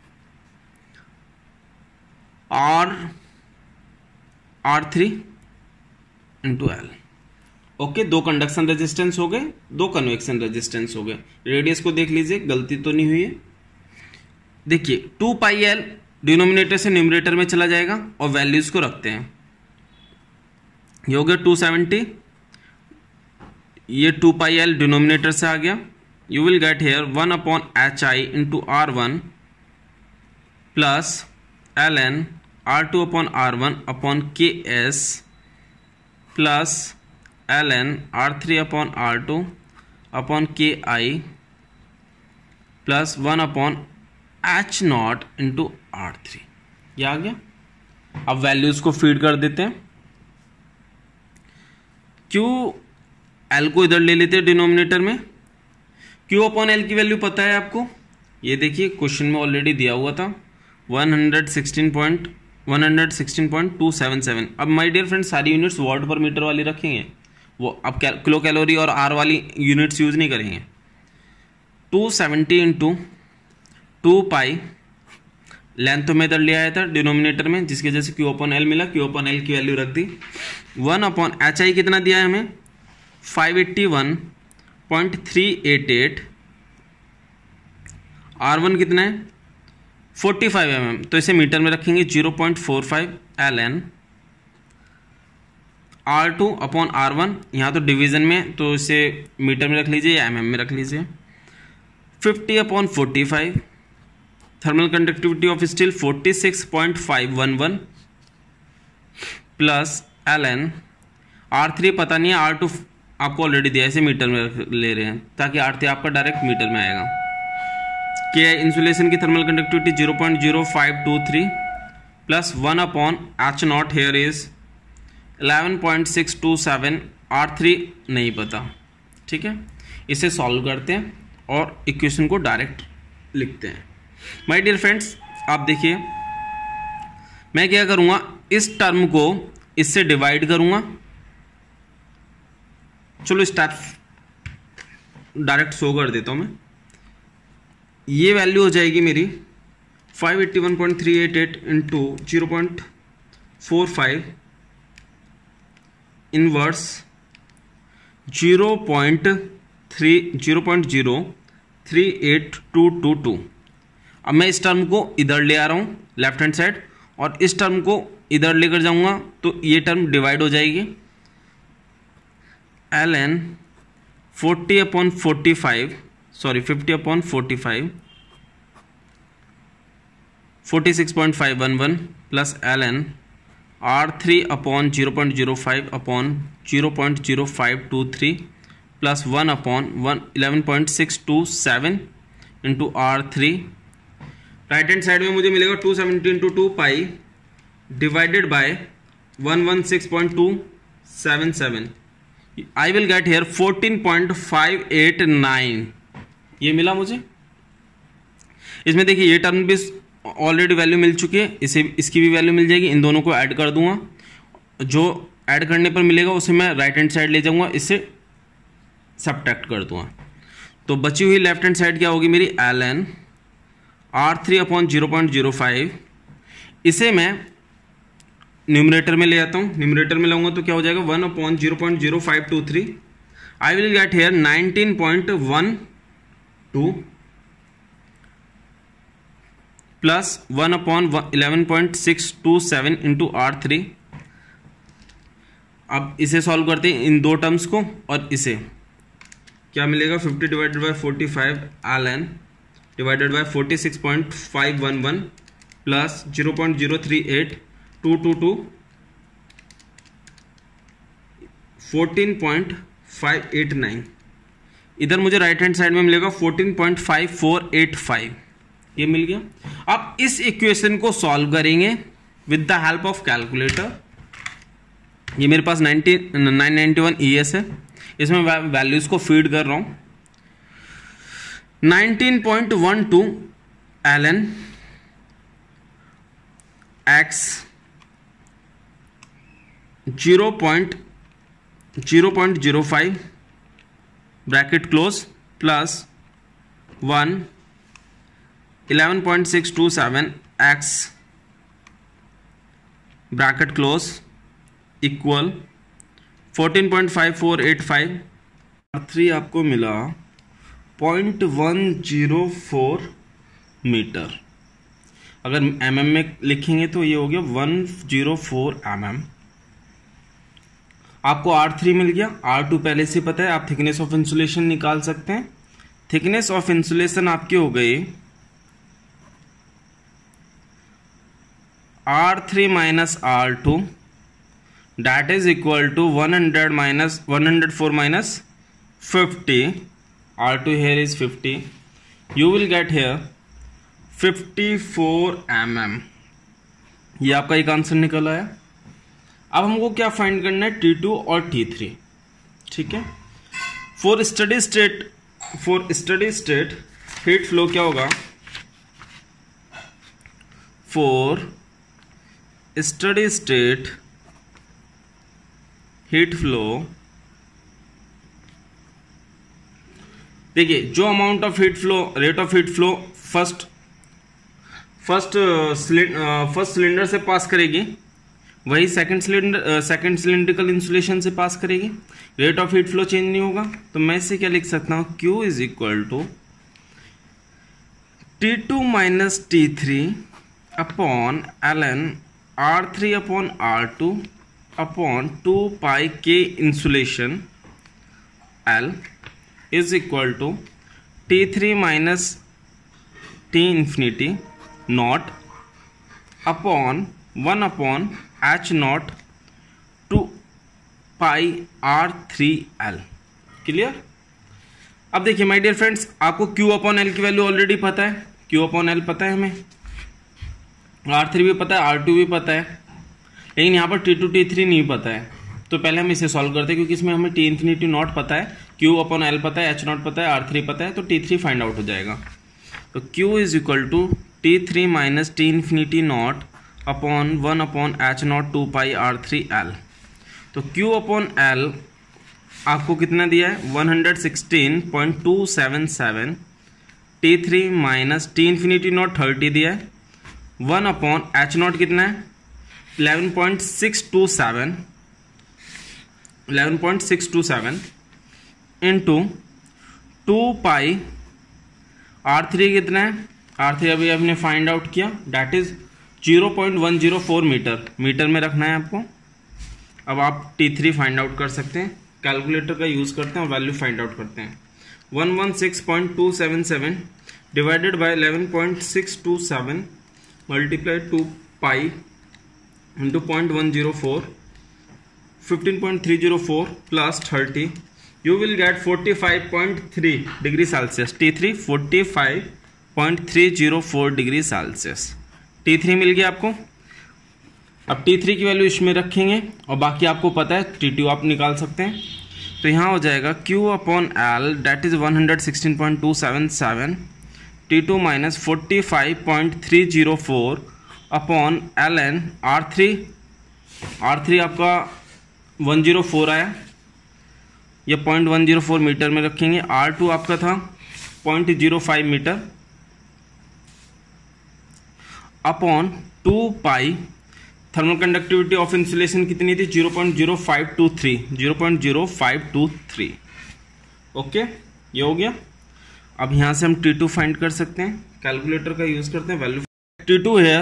A: R3 into L। Okay, 2 conduction resistance हो गए, 2 convection resistance हो गए। Radius को देख लीजिए, गलती तो नहीं हुई है। देखिए 2 पाई L डिनोमिनेटर से न्यूमरेटर में चला जाएगा और वैल्यूज को रखते हैं। ये हो गया 270, ये 2 पाई L डिनोमिनेटर से आ गया। You will get here 1 upon H I into R1 plus Ln R2 upon R1 upon KS plus Ln R3 upon R2 upon KI plus 1 upon H naught into R3। ये आ गया। अब values को feed कर देते हैं। Q L को इधर ले लेते हैं डिनोमिनेटर में। Q अपॉन L की वैल्यू पता है आपको, ये देखिए क्वेश्चन में ऑलरेडी दिया हुआ था, 116.277। अब माय डियर फ्रेंड्स सारी यूनिट्स वाट पर मीटर वाली रखेंगे, वो अब किलो कैलोरी और आर वाली यूनिट्स यूज नहीं करेंगे। 270 इंटू 2 पाई, लेंथ तो मैं इधर ले आया था डिनोमिनेटर में, जिसकी वजह से Q अपॉन L मिला। Q अपॉन L की वैल्यू रख दी। 1 अपॉन एच आई कितना दिया है हमें? 581.388। R1 कितना है? 45 mm, तो इसे मीटर में रखेंगे 0.45 Ln। R2 अपॉन R1, यहाँ तो डिवीजन में तो इसे मीटर में रख लीजिए या mm में रख लीजिए। 50 upon 45, thermal conductivity of steel 46.511 plus Ln। R3 पता नहीं है, R2 आपको ऑलरेडी दिया है, इसे मीटर में ले रहे हैं ताकि R3 आपका डायरेक्ट मीटर में आएगा। के इंसुलेशन की thermal conductivity 0.0523 plus 1 upon H naught here is 11.627। R3 नहीं पता। ठीक है, इसे सॉल्व करते हैं और इक्वेशन को डायरेक्ट लिखते हैं। माय डियर फ्रेंड्स आप देखिए, मैं क्या करूँगा, इस टर्म को इससे डिवाइड करूँगा। चलो स्टेप डायरेक्ट शो कर देता हूँ मैं। ये वैल्यू हो जाएगी मेरी 581.388 इंटू 0.45 इनवर्स 0.03822। अब मैं इस टर्म को इधर ले आ रहा हूँ लेफ्ट हैंड साइड, और इस टर्म को इधर लेकर जाऊँगा तो ये टर्म डिवाइड हो जाएगी। Ln 50/45 46.511 plus Ln R3 upon 0.05 upon 0.0523 plus 1 upon 11.627 into R3। Right hand side में मुझे मिलेगा 270 into 2 pi divided by 116.277। I will get here 14.589। ये मिला मुझे। इसमें देखिए ये टर्म भी ऑलरेडी वैल्यू मिल चुकी है, इसे इसकी भी वैल्यू मिल जाएगी। इन दोनों को ऐड कर दूंगा, जो ऐड करने पर मिलेगा उसे मैं राइट हैंड साइड ले जाऊंगा, इससे सब्ट्रैक्ट कर दूंगा। तो बची हुई लेफ्ट हैंड साइड क्या होगी मेरी, ln R3 अपॉन 0.05। इसे मैं न्यूमरेटर में ले आता हूँ। न्यूमरेटर में लाऊंगा तो क्या हो जाएगा 1 upon 0.0523। I will get here 19.12 plus 1 upon 11.627 into R3। अब इसे सॉल्व करते हैं इन दो टर्म्स को, और इसे क्या मिलेगा 50 divided by 45 ln divided by 46.511 plus 0.038222 14.589। इधर मुझे राइट हैंड साइड में मिलेगा 14.5485। ये मिल गया। अब इस इक्वेशन को सॉल्व करेंगे with the help of calculator. ये मेरे पास 991 ES है, इसमें वैल्यूज को फीड कर रहा हूं। 19.12 ln x 0.05 bracket close plus 1 11.627 x bracket close equal 14.5485। R3 आपको मिला 0.104 मीटर। अगर mm में लिखेंगे तो ये हो गया 104 mm। आपको R3 मिल गया, R2 पहले से पता है, आप थिकनेस ऑफ इंसुलेशन निकाल सकते हैं। थिकनेस ऑफ इंसुलेशन आपकी हो गई R3 minus R2 that is equal to 100 minus 104 minus 50. R2 here is 50. You will get here 54 mm। ये आपका एक आंसर निकल आया। अब हमको क्या फाइंड करना है, T2 और T3। ठीक है। For steady state heat flow क्या होगा, for steady state heat flow, देखिए जो amount of heat flow, rate of heat flow first cylinder से पास करेगी, वही सेकंड सिलेंड्रिकल इंसुलेशन से पास करेगी। Rate of heat flow change नहीं होगा, तो मैं इसे क्या लिख सकता हूं, Q is equal to T2 minus T3 upon ln R3 upon R2 upon 2 pi K insulation L is equal to T3 minus T infinity not upon 1 upon H nought 2 pi R3L। Clear. अब देखिए my dear friends, आपको Q upon L की value already पता है, Q upon L पता है हमें, R3 भी पता है, R2 भी पता है, लेकिन यहाँ पर T2 T3 नहीं पता है। तो पहले हम इसे सॉल्व करते हैं, क्योंकि इसमें हमें T इन्फिनिटी नॉट पता है, Q अपॉन L पता है, H नॉट पता है, R3 पता है, तो T3 फाइंड आउट हो जाएगा। तो Q is equal to T3 minus T infinity not upon 1 upon H nought 2 pi R3L। तो Q अपॉन L आपको कितना दिया है, 116.277। T3 minus T infinity not 30 दिया है, 1 अपॉन H नॉट कितना है 11.627 इंटू 2 पाई R3 कितना है, R3 अभी आपने फाइंड आउट किया, डैट इज 0.104 मीटर में रखना है आपको। अब आप T3 फाइंड आउट कर सकते हैं, कैलकुलेटर का यूज करते हैं और वैल्यू फाइंड आउट करते हैं। 116.277 divided by 11.627 multiply 2 pi into 0.104, 15.304 plus 30, you will get 45.3 degree Celsius. T3 45.304 degree Celsius. T3 मिल गया आपको। अब T3 की वैल्यू इसमें रखेंगे और बाकी आपको पता है T2 आप निकाल सकते हैं। तो यहाँ हो जाएगा Q upon L that is 116.277, T2 minus 45.304 upon Ln R3 आपका 104 आया, ये 0.104 मीटर में रखेंगे। R2 आपका था 0.05 metre upon 2 pi. Thermal conductivity of insulation कितनी थी? 0.0523। ओके, ये हो गया। अब यहाँ से हम T2 फाइंड कर सकते हैं, कैलकुलेटर का यूज करते हैं। वैल्यू T2 है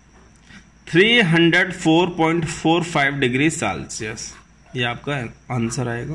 A: 304.45 डिग्री सेल्सियस, ये आपका आंसर आएगा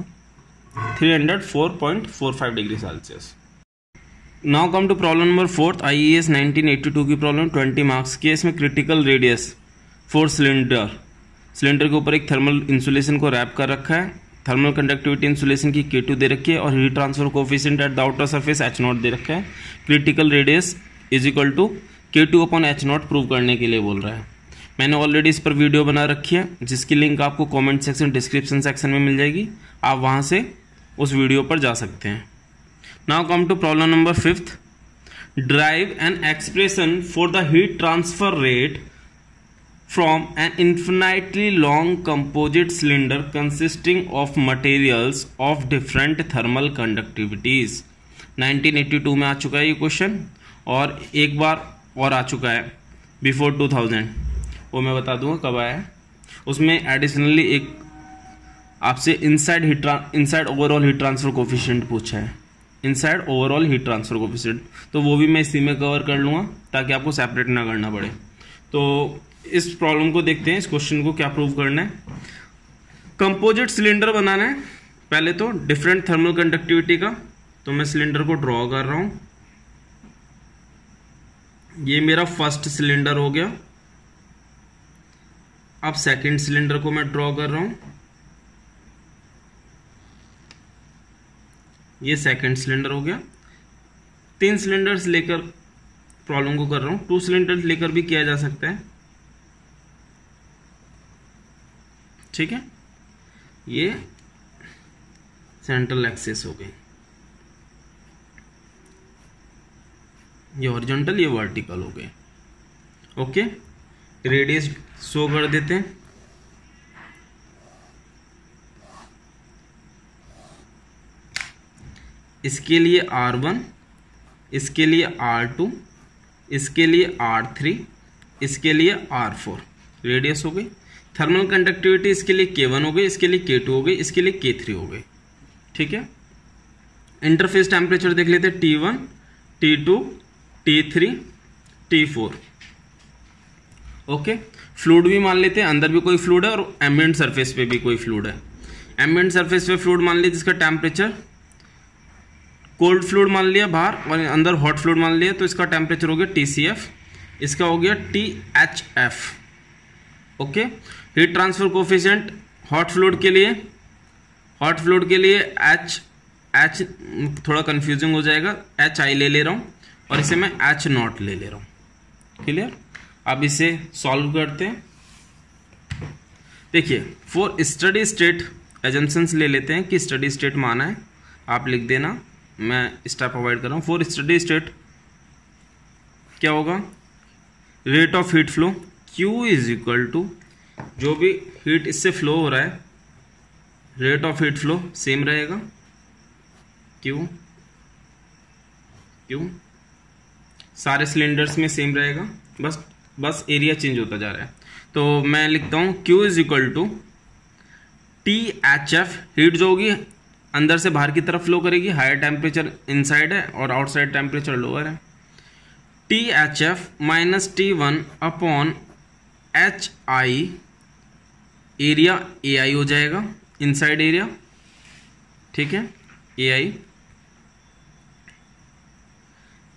A: 304.45 degree Celsius. Now come to problem number 4, IAS 1982 की प्रॉब्लम 20 मार्क्स की। इसमें क्रिटिकल रेडियस फॉर सिलेंडर के ऊपर एक थर्मल इंसुलेशन को रैप कर रखा है। थर्मल कंडक्टिविटी इंसुलेशन की K2 दे रखी है और heat transfer coefficient at the outer surface H0 दे रखा है। Critical radius is equal to K2 upon H0 prove करने के लिए बोल रहा है। मैंने ऑलरेडी इस पर वीडियो बना रखी है जिसकी लिंक आपको कमेंट सेक्शन डिस्क्रिप्शन सेक्शन में मिल जाएगी, आप वहां से उस वीडियो पर जा सकते हैं। Now come to problem number 5, derive an expression for the heat transfer rate from an infinitely long composite cylinder consisting of materials of different thermal conductivities। 1982 में आ चुका है ये क्वेश्चन और एक बार और आ चुका है बिफोर 2000, वो मैं बता दूंगा कब आया है। उसमें एडिशनली एक आपसे inside overall heat transfer coefficient पूछा है, inside overall heat transfer coefficient, तो वो भी मैं इसी में कवर कर लूँगा ताकि आपको सेपरेट ना करना पड़े। तो इस प्रॉब्लम को देखते हैं, इस क्वेश्चन को क्या प्रूव करना है। कंपोजिट सिलेंडर बनाना है पहले तो डिफरेंट थर्मल कंडक्टिविटी का, तो मैं सिलेंडर को ड्रॉ कर रहा हूं। ये मेरा फर्स्ट सिलेंडर हो गया। अब सेकंड सिलेंडर को मैं ड्रॉ कर रहा हूं, ये सेकंड सिलेंडर हो गया। 3 सिलेंडर्स लेकर प्रॉब्लम को कर रहा हूं, 2 सिलेंडर्स लेकर भी किया जा सकता है, ठीक है। ये सेंट्रल एक्सिस हो गई, ये हॉरिजॉन्टल, ये वर्टिकल हो गए। ओके, रेडियस शो कर देते हैं। इसके लिए R1, इसके लिए R2, इसके लिए R3, इसके लिए R4 रेडियस हो गई। थर्मल कंडक्टिविटी इसके लिए K1 हो गई, इसके लिए K2 हो गई, इसके लिए K3 हो गई, ठीक है। इंटरफेस टेम्परेचर देख लेते हैं, T1, T2, T3, T4। Okay, fluid भी मान लेते हैं, अंदर भी कोई फ्लूइड है और एम्बिएंट सरफेस पे भी कोई फ्लूइड है। एम्बिएंट सरफेस पे फ्लूइड मान लिया जिसका टेम्परेचर कोल्ड फ्लूइड मान लिया बाहर और अंदर हॉट फ्लूइड मान लिया, तो इसका टेम्परेचर हो गया TCF, इसका हो गया THF। Okay, heat transfer coefficient hot fluid के लिए H थोड़ा कंफ्यूजिंग हो जाएगा, HI ले रहा हूं और इसे मैं H0 ले रहा हूं। क्लियर? अब इसे सॉल्व करते हैं। देखिए, फॉर स्टडी स्टेट एजम्पशंस ले लेते हैं कि स्टडी स्टेट माना है, आप लिख देना, मैं स्टेप अवॉइड कर रहा हूं। फॉर स्टडी स्टेट क्या होगा? Rate of heat flow Q is equal to जो भी हीट इससे फ्लो हो रहा है, rate of heat flow same रहेगा, Q सारे सिलेंडर्स में सेम रहेगा, बस एरिया चेंज होता जा रहा है। तो मैं लिखता हूं Q is equal to THF, heat जो होगी अंदर से बाहर की तरफ फ्लो करेगी, हायर टेम्परेचर इनसाइड है और आउटसाइड टेम्परेचर लोअर है, THF minus T1 upon HI, area AI हो जाएगा, इनसाइड एरिया, ठीक है, AI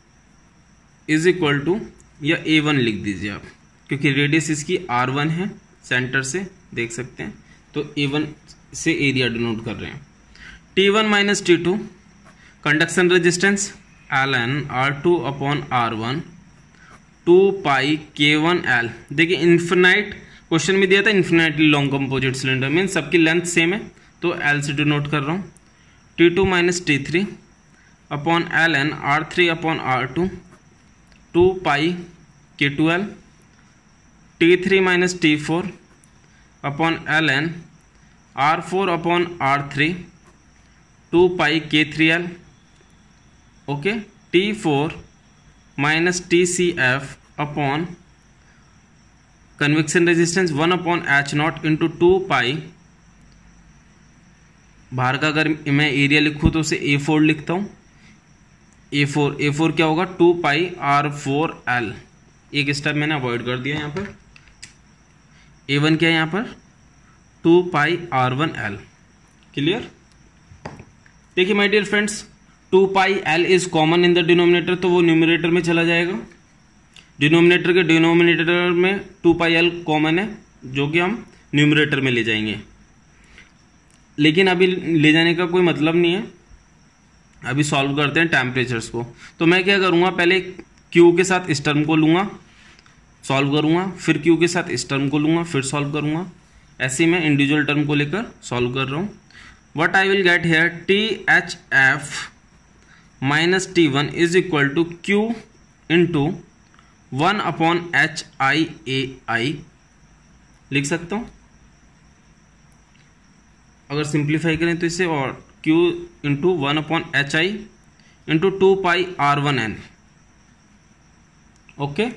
A: इज इक्वल टू, या A1 लिख दीजिए आप, क्योंकि रेडियस इसकी R1 है सेंटर से देख सकते हैं, तो A1 से एरिया डिनोट कर रहे हैं। T1 minus T2 conduction resistance Ln R2 upon R1 2 pi K1L। देखिए इन्फिनाइट क्वेश्चन में दिया था, infinitely long composite cylinder mean सबकी लेंथ सेम है, तो L से डिनोट कर रहा हूँ। T2 minus T3 upon Ln R3 upon R2 2 pi K2L। T3 minus T4 upon Ln R4 upon R3 2 pi K3L। Okay, T4 minus TCF upon convection resistance 1 upon H0 into 2 pi, बाहर का अगर मैं area लिखूँ तो उसे A4 लिखता हूँ। A4 क्या होगा 2 पाई R4L। एक स्टेप मैंने अवॉइड कर दिया यहाँ पर। A1 क्या है यहाँ पर 2 पाई R1L। क्लियर। देखिए my dear friends, 2 pi L is common in the denominator, तो वो न्यूमरेटर में चला जाएगा। डिनोमिनेटर के डिनोमिनेटर में 2 पाई L कॉमन है, जो कि हम न्यूमरेटर में ले जाएंगे, लेकिन अभी ले जाने का कोई मतलब नहीं है। अभी सॉल्व करते हैं टेम्परेचर्स को। तो मैं क्या करूँगा, पहले Q के साथ इस टर्म को लूँगा, सॉल्व करूँगा, फिर Q के साथ इस टर्म को लूँगा, फिर सॉल्व करूँगा। ऐसे ही मैं इंडिविजुअल टर्म को लेकर सॉल्व कर रहा हूँ। What I will get here THF minus T1 is equal to Q into 1 upon HIAI लिख सकता हूँ। अगर सिंप्लीफाई करें तो इसे, और Q into 1 upon HI into 2 pi R1N। Okay,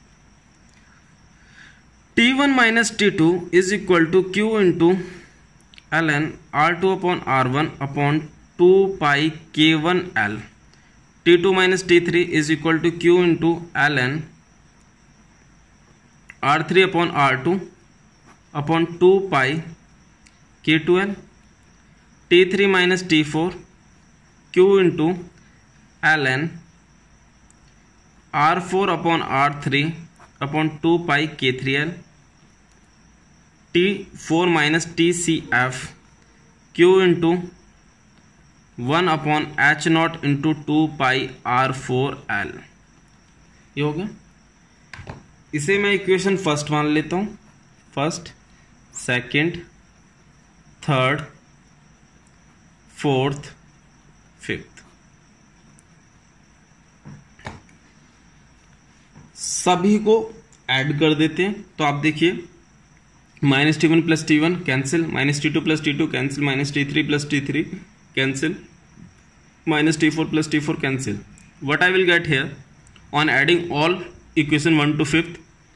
A: T1 minus T2 is equal to Q into Ln R2 upon R1 upon 2 pi K1L। T2 minus T3 is equal to Q into Ln R3 upon R2 upon 2 pi K2L। T3 minus T4 Q into Ln R4 upon R3 upon 2 pi K3L। T4 minus TCF Q into 1 upon H0 into 2 pi R4L। ये हो गया। इसे मैं equation first मान लेता हूँ, first, second, third, fourth, fifth, सभी को ऐड कर देते हैं। तो आप देखिए minus T1 plus T1 cancel, minus T2 plus T2 cancel, minus T3 plus T3 cancel, minus T4 plus T4 cancel. What I will get here on adding all equation 1 to 5th,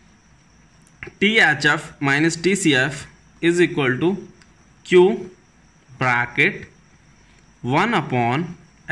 A: THF minus TCF is equal to Q bracket 1 upon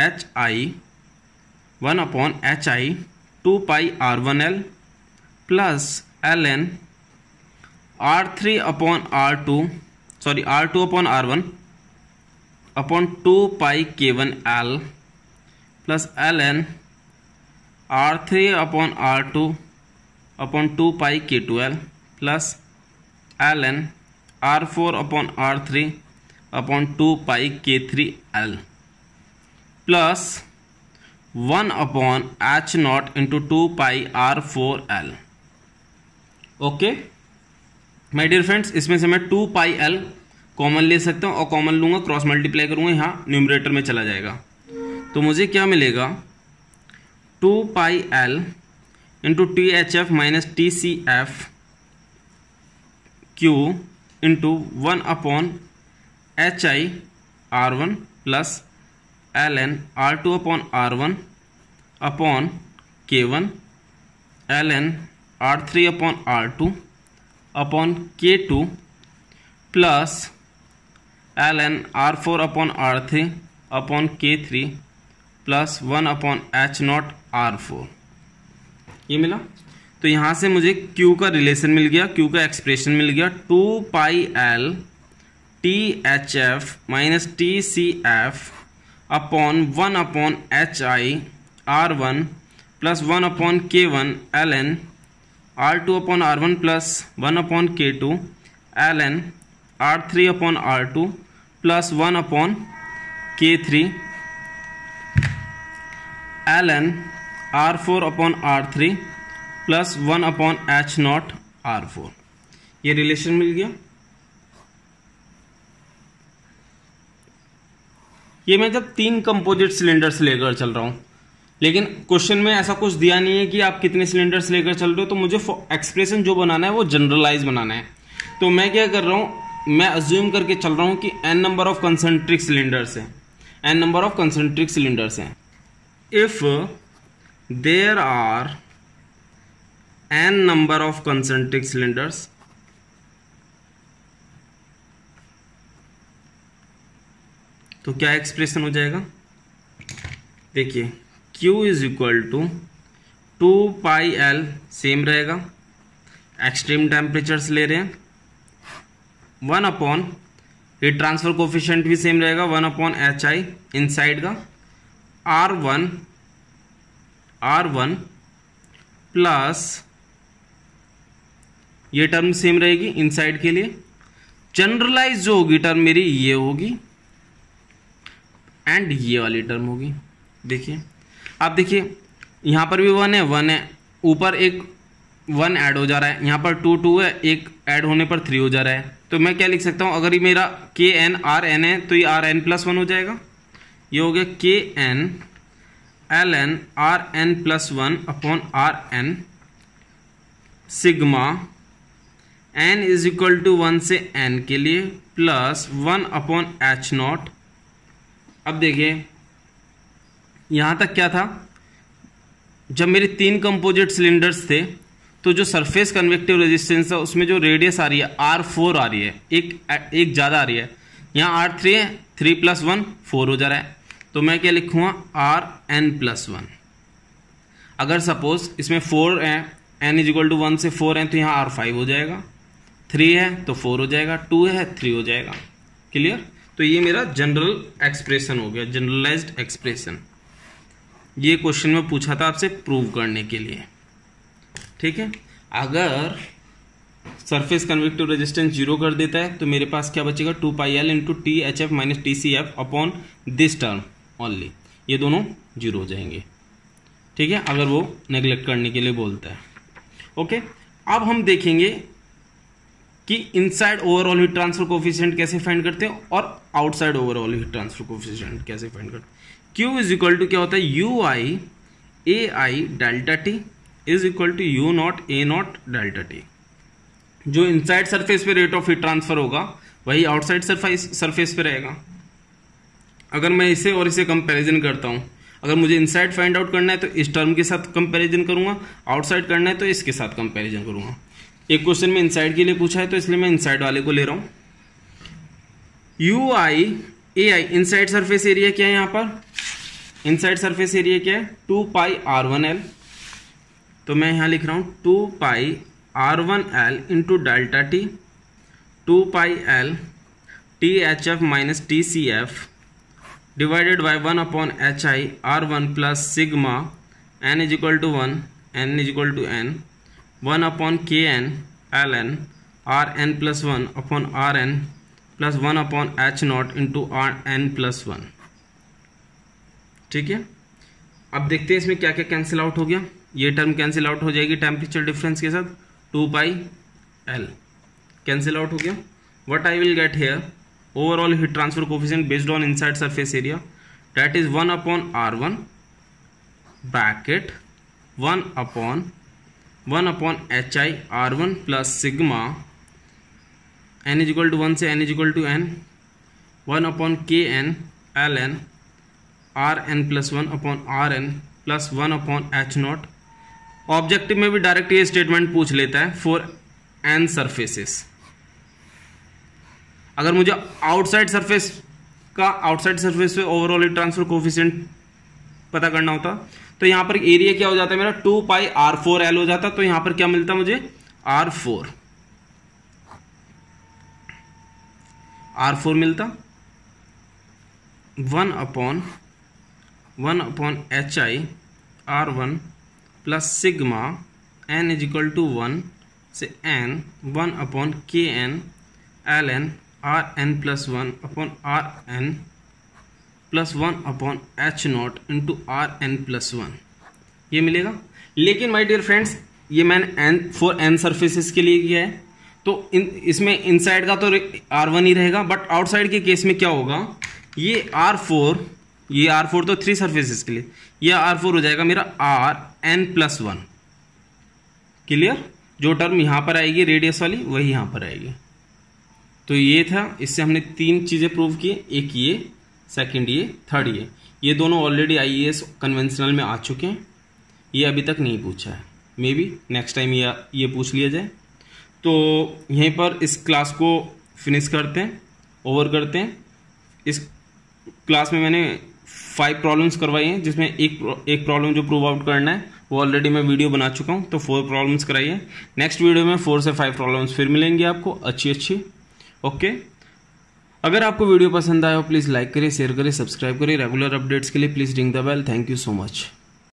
A: HI 2 pi R1L plus Ln R3 upon R2 upon R1 upon 2 pi K1L plus Ln R3 upon R2 upon 2 pi K2L plus Ln R4 upon R3 upon 2 pi K3L plus 1 upon H0 into 2 pi R4L। Okay my dear friends, इसमें से मैं 2 pi L common ले सकता हूँ, और common लूँगा, cross multiply करूँगा, यहाँ न्यूमरेटर में चला जाएगा। तो मुझे क्या मिलेगा 2 pi L into THF minus TCF Q into 1 upon HI R1 plus Ln R2 upon R1 upon K1 Ln R3 upon R2 upon K2 plus Ln R4 upon R3 upon K3 plus 1 upon H0 R4। ये मिला। तो यहाँ से मुझे Q का relation मिल गया, Q का expression मिल गया 2 pi L THF minus TCF upon 1 upon HI R1 plus 1 upon K1 Ln R2 upon R1 plus 1 upon K2 L N R3 upon R2 plus 1 upon K3 L N R4 upon R3 plus 1 upon H0 R4। ये relation मिल गया। ये मैं जब 3 composite cylinders लेकर चल रहा हूं, लेकिन क्वेश्चन में ऐसा कुछ दिया नहीं है कि आप कितने सिलेंडर्स लेकर चल रहे हो, तो मुझे एक्सप्रेशन जो बनाना है वो जनरलाइज बनाना है। तो मैं क्या कर रहा हूं, मैं अज्यूम करके चल रहा हूं कि n number of concentric cylinders हैं, n number of concentric cylinders हैं। If there are n number of concentric cylinders, तो क्या एक्सप्रेशन हो जाएगा, देखिए Q is equal to 2πL same रहेगा, एक्सट्रीम टेम्परेचर्स ले रहे हैं, 1 अपॉन हीट ट्रांसफर कोफिशिएंट भी सेम रहेगा, 1 अपॉन HI इनसाइड का, R1 प्लस ये टर्म सेम रहेगी इनसाइड के लिए। जनरलाइज जो होगी टर्म मेरी ये होगी एंड ये वाली टर्म होगी। देखिए आप देखिए यहां पर भी 1 है, ऊपर एक 1 ऐड हो जा रहा है, यहां पर 2 है, एक ऐड होने पर 3 हो जा रहा है। तो मैं क्या लिख सकता हूं, अगर ये मेरा KN RN है तो ये RN प्लस 1 हो जाएगा। ये हो गया KN LN RN plus 1 upon RN sigma N is equal to 1 से N के लिए प्लस 1 अपॉन H0। अब देखिए यहां तक क्या था, जब मेरे 3 कंपोजिट सिलेंडर्स थे तो जो सरफेस कन्वेक्टिव रेजिस्टेंस है उसमें जो रेडियस आ रही है R4 आ रही है, एक ज़्यादा आ रही है। यहाँ R3 है, 3 प्लस 1 4 हो जा रहा है, तो मैं क्या लिखूँगा RN प्लस 1। अगर सपोज इसमें 4 है, N इज इक्वल टू 1 से 4 है, तो यहाँ R5 हो जाएगा, 3 है तो 4 हो जाएगा, 2 है 3 हो जाएगा। क्लियर। तो ये मेरा जनरल एक्सप्रेशन हो गया, जनरलाइज्ड एक्सप्रेशन। ये क्वेश्चन में पूछा था आपसे प्रूव करने के लिए, ठीक है। अगर सरफेस कन्वेक्टिव रेजिस्टेंस 0 कर देता है तो मेरे पास क्या बचेगा, 2πL into THF minus TCF upon this term only, ये दोनों 0 हो जाएंगे, ठीक है, अगर वो नेग्लेक्ट करने के लिए बोलता है। ओके, अब हम देखेंगे कि inside overall heat transfer coefficient कैसे फाइंड करते हैं और outside overall heat transfer coefficient कैसे फाइंड करते हैं। Q इज इक्वल टू क्या होता है, UI AI delta T is equal to U0 A0 delta T। जो इनसाइड सरफेस पे रेट ऑफ हीट ट्रांसफर होगा वही आउटसाइड सरफेस पे रहेगा। अगर मैं इसे और इसे कंपैरिजन करता हूं, अगर मुझे इनसाइड फाइंड आउट करना है तो इस टर्म के साथ कंपैरिजन करूंगा, आउटसाइड करना है तो इसके साथ कंपैरिजन करूंगा। एक क्वेश्चन में इनसाइड के लिए पूछा है तो इसलिए मैं इनसाइड वाले को ले रहा हूं। UI AI inside surface area क्या है, यहां पर इनसाइड सरफेस एरिया क्या है, 2πR1L। तो मैं यहां लिख रहा हूं 2πR1L into delta T, 2πL THF minus TCF divided by 1 upon HI R1 plus sigma N is equal to 1 N is equal to N 1 upon KN LN RN plus 1 upon RN plus 1 upon H0 into RN plus 1। ठीक है, अब देखते हैं इसमें क्या क्या cancel out हो गया। ये टर्म कैंसिल आउट हो जाएगी टेम्परेचर डिफरेंस के साथ, 2πL कैंसिल आउट हो गया। What I will get here, overall heat transfer coefficient based on inside surface area, that is 1 upon R1 bracket 1 upon HI R1 plus sigma N is equal to 1 से N is equal to N 1 upon KN LN RN plus 1 upon RN plus 1 upon H0। Objective में भी direct ये statement पूछ लेता है for N surfaces. अगर मुझे outside surface पे ओवरऑल हीट ट्रांसफर कोफिशिएंट पता करना होता तो यहां पर एरिया क्या हो जाता है मेरा, 2πR4L हो जाता। तो यहां पर क्या मिलता मुझे, R4 मिलता, 1 upon HI R1 plus sigma N is equal to 1 से N 1 upon KN L N R N plus one upon R N plus one upon H not into R N plus one, ये मिलेगा। लेकिन my dear friends, ये मैंने N for an surfaces के लिए किया है, तो इसमें इनसाइड का तो R1 ही रहेगा, बट आउटसाइड के केस में क्या होगा, ये R4 तो 3 सर्फेसिस के लिए, ये R4 हो जाएगा मेरा R N plus one. Clear? जो टर्म यहां पर आएगी रेडियस वाली वही यहां पर आएगी। तो ये था, इससे हमने 3 चीजें प्रूव की, एक ये, सेकंड ये, थर्ड ये दोनों ऑलरेडी IAS कन्वेंशनल में आ चुके हैं, ये अभी तक नहीं पूछा है, मे बी नेक्स्ट टाइम ये पूछ लिया जाए। तो यहीं पर इस क्लास को फिनिश करते हैं, ओवर करते हैं। इस क्लास में मैंने 5 प्रॉब्लम्स करवाई हैं, जिसमें एक प्रॉब्लम जो प्रूव आउट करना है वो ऑलरेडी मैं वीडियो बना चुका हूं, तो 4 प्रॉब्लम्स कराई है। नेक्स्ट वीडियो में 4 से 5 प्रॉब्लम्स फिर मिलेंगे आपको अच्छी। ओके, अगर आपको वीडियो पसंद आया हो प्लीज़ लाइक करें, शेयर करें, सब्सक्राइब करें। रेगुलर अपडेट्स के लिए please ring the bell. Thank you so much.